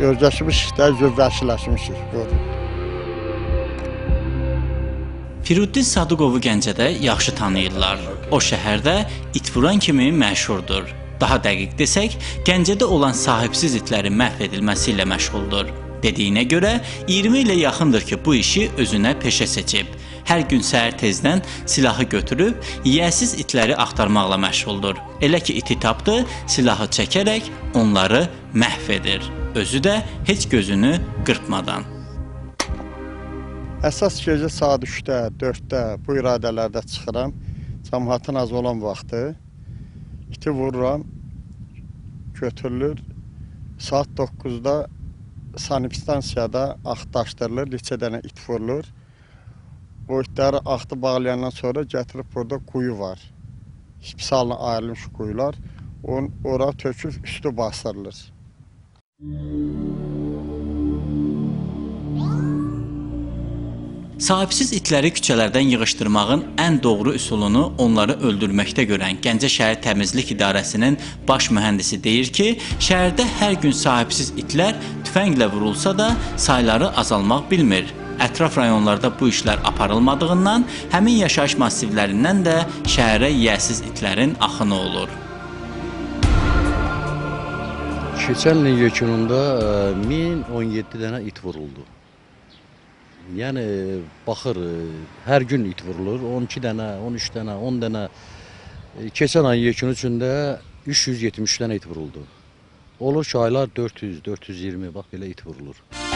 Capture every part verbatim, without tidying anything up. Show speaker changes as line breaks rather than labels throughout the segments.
Özləşmişik də, özləşmişik.
Firuddin Sadıqovu Gəncədə yaxşı tanıyırlar. O şəhərdə it vuran kimi məşhurdur. Daha dəqiq desək, Gəncədə olan sahibsiz itlərin məhv edilməsi ilə məşğuldur. Dediyinə görə iyirmi ilə yaxındır ki, bu işi özünə peşə seçib. Hər gün səhər tezdən silahı götürüb, yiyəsiz itləri axtarmaqla məşğuldur. Elə ki, iti tapdı, silahı çəkərək onları məhv edir. Özü də heç gözünü qırpmadan.
Əsas gecə saat üçdə, dörddə bu iradələrdə çıxıram. Cəmiyyətin az olan vaxtı iti vururam, götürülür. Saat doqquzda sanipstansiyada axtarışdırılır, neçə dənə it vurulur. O itləri axtı bağlayandan sonra gətirib burada quyu var. Spesialına ayrılmış quyular. Ora töküb üstü basırılır.
Sahibsiz itləri küçələrdən yığışdırmağın ən doğru üsulunu onları öldürməkdə görən Gəncə şəhər təmizlik idarəsinin baş mühəndisi deyir ki, şəhərdə hər gün sahibsiz itlər tüfənglə vurulsa da sayları azalmaq bilmir. Ətraf rayonlarda bu işlər aparılmadığından həmin yaşayış massivlərindən də şəhərə yiyəsiz itlərin axını olur.
Keçən ilin yekununda min on yeddi dənə it vuruldu. Yəni, baxır, hər gün it vurulur, on iki dənə, on üç dənə, on dənə. Keçən ayın yekunu üçündə üç yüz yetmiş dənə it vuruldu. Olur ki, aylar dörd yüz, dörd yüz iyirmi, bax, belə it vurulur.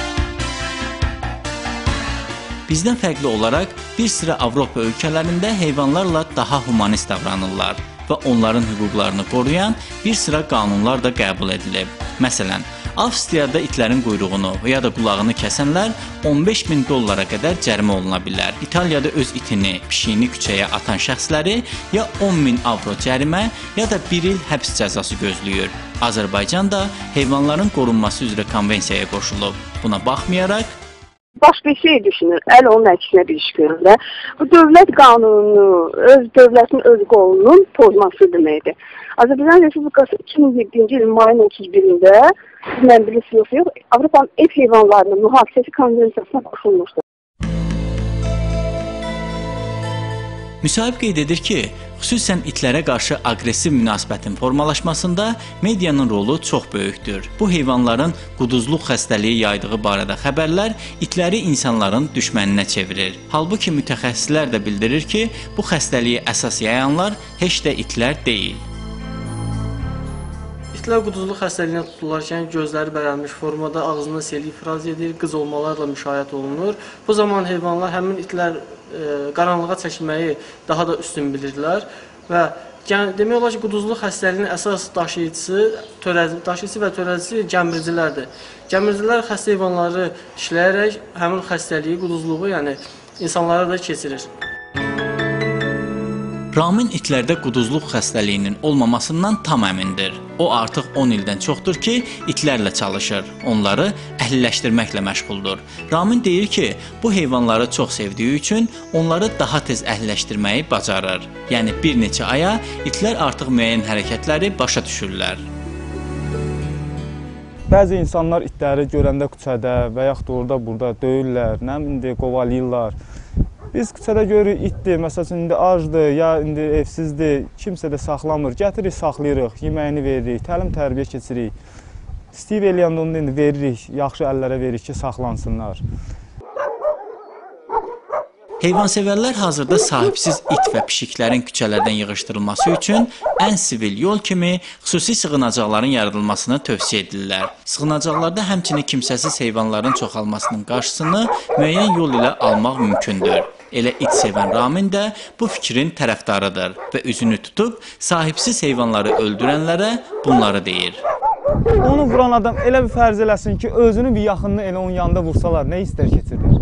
Bizdən fərqli olaraq, bir sıra Avropa ölkələrində heyvanlarla daha humanist davranırlar və onların hüquqlarını qoruyan bir sıra qanunlar da qəbul edilib. Məsələn, Avstriyada itlərin quyruğunu ya da qulağını kəsənlər on beş min dollara qədər cərimə oluna bilər. İtaliyada öz itini, pişiyini küçəyə atan şəxsləri ya on min avro cərimə, ya da bir il həbs cəzası gözləyir. Azərbaycan da heyvanların qorunması üzrə konvensiyaya qoşulub. Buna baxmayaraq,
başqa bir şey düşünür, əl onun əksinə bir iş görürlər. Bu dövlət qanununu, öz dövlətin öz qolunun pozması deməkdir. Azərbaycan Respublikası iki min yeddinci ilin mayın otuz birində mən bilirsiniz yox, Avropanın ev heyvanlarının mühafizəsi konvensiyasına qoşulmuşdur.
Müsahib qeyd edir ki, xüsusən itlərə qarşı aqressiv münasibətin formalaşmasında medianın rolu çox böyükdür. Bu heyvanların quduzluq xəstəliyi yaydığı barədə xəbərlər itləri insanların düşməninə çevirir. Halbuki mütəxəssislər də bildirir ki, bu xəstəliyi əsas yayanlar heç də itlər deyil.
İtlər quduzluq xəstəliyinə tutularkən gözləri bərəlmiş formada ağzında sel ifraz edir, qız olmalarla müşahidə olunur. Bu zaman heyvanlar həmin itlər e, qaranlığa çəkilməyi daha da üstün bilirdilər və demək olar ki, quduzluq xəstəliyinin əsas daşıyıcısı, törəz, daşıyıcısı və törədicisi gəmiricilərdir. Gəmiricilər xəstə heyvanları işləyərək həmin xəstəliyi, quduzluğu, yəni insanlara da keçirir.
Ramin itlərdə quduzluq xəstəliyinin olmamasından tam əmindir. O artıq on ildən çoxdur ki, itlərlə çalışır, onları əhliləşdirməklə məşğuldur. Ramin deyir ki, bu heyvanları çox sevdiyi üçün onları daha tez əhliləşdirməyi bacarır. Yəni bir neçə aya itlər artıq müəyyən hərəkətləri başa düşürlər.
Bəzi insanlar itləri görəndə küçədə və yaxud da orada burada döyürlər, nə indi qovalayırlar. Biz küçədə görürük, itdir, məsəl üçün, indi acdır, ya indi evsizdir, kimsə də saxlamır. Gətirik, saxlayırıq, yeməyini veririk, təlim tərbiyə keçirik. İstəyib eləyəndə onu indi veririk, yaxşı əllərə veririk ki, saxlansınlar.
Heyvansevərlər hazırda sahibsiz it və pişiklərin küçələrdən yığışdırılması üçün ən sivil yol kimi xüsusi sığınacaqların yaradılmasını tövsiyə edirlər. Sığınacaqlarda həmçinin kimsəsiz heyvanların çoxalmasının qarşısını müəyyən yol ilə almaq mümkündür. Elə it sevən Ramin də bu fikrin tərəfdarıdır və üzünü tutub sahibsiz heyvanları öldürənlərə bunları deyir.
Onu vuran adam elə bir fərz eləsin ki, özünü bir yaxınını elə onun yanında vursalar, nə istər keçirir?